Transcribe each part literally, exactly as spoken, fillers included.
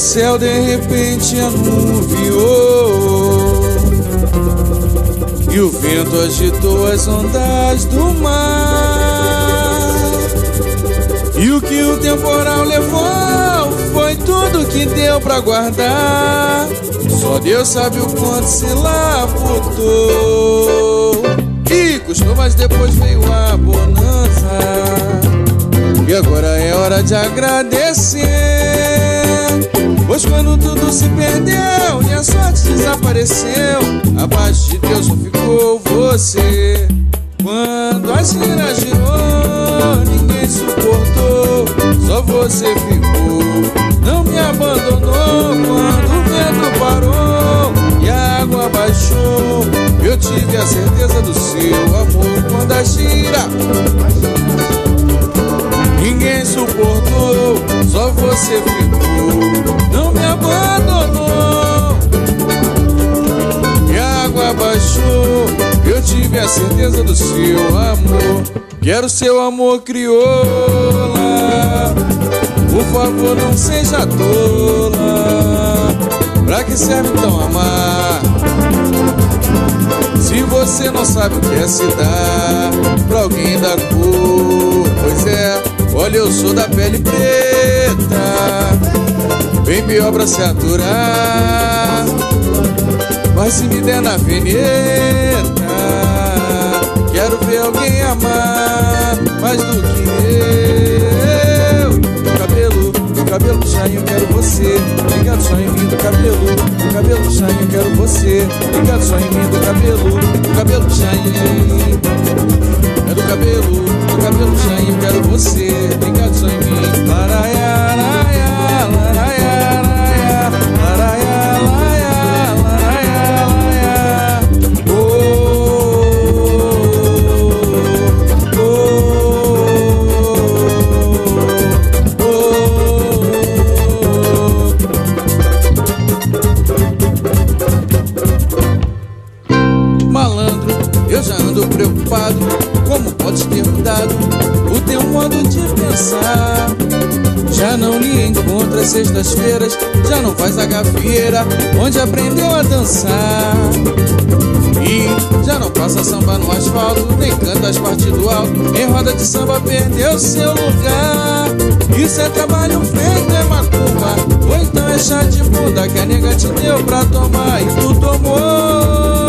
céu de repente anuviou e o vento agitou as ondas do mar. E o que o temporal levou foi tudo que deu pra guardar. Só Deus sabe o quanto se labutou. E custou, mas depois veio a bonança. E agora é hora de agradecer, pois quando tudo se perdeu e a sorte desapareceu, abaixo de Deus só ficou você. Quando a gira girou, ninguém suportou, só você ficou. Não me abandonou quando o vento parou e a água baixou. Eu tive a certeza do seu amor. Quando a gira ninguém suportou, só você ficou. Não me abandonou e a água baixou. Eu tive a certeza do seu amor. Quero seu amor crioula, por favor não seja tola. Pra que serve então amar, se você não sabe o que é se dar pra alguém da cor? Pois é, olha, eu sou da pele preta, bem pior pra se aturar. Mas se me der na veneta, quero ver alguém amar mais do que eu. Do cabelo, do cabelo puxadinho, quero você. Ligado só em mim, do cabelo, do cabelo puxadinho, quero você. Ligado só em mim, do cabelo, do cabelo puxadinho. É do cabelo, do cabelo puxadinho, quero você. Ligado só em mim. Laraia, laraia, laraia, laraia, laraia, laraia, laraia, laraia. Oh, oh, oh, oh. Malandro, eu já ando preocupado. Como podes ter mudado o teu modo de pensar? Já não lhe encontra às sextas-feiras, já não faz a gafieira onde aprendeu a dançar. E já não passa samba no asfalto, nem canta as partidas alto. Em roda de samba perdeu seu lugar. Isso é trabalho feito, é macumba, ou então é chá de bunda que a nega te deu pra tomar e tu tomou.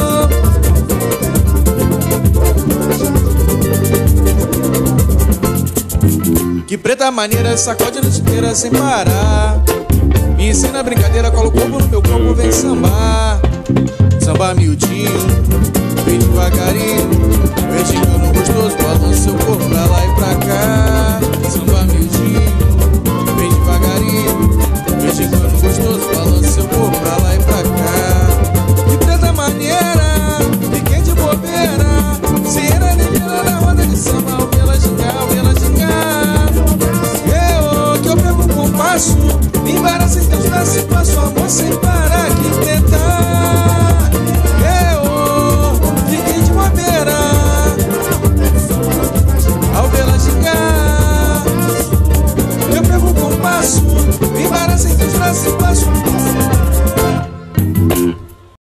Que preta maneira, sacode a noite inteira sem parar. Me ensina a brincadeira, cola o corpo no meu corpo, vem sambar. Samba miudinho, vem devagarinho, vem chegando gostoso, bota seu corpo pra lá e pra cá. Samba miudinho, vem devagarinho, vem chegando gostoso, bota seu corpo pra lá e pra cá. Que preta maneira, fiquei de bobeira, se era negra na roda de samba, o vela gingar, o vela gingar. Me embaraça em teus braços, passo amor sem parar que tentar. Eu fiquei de bobeira ao vê-la gingar. Eu pego o compasso, me embaraça em teus braços.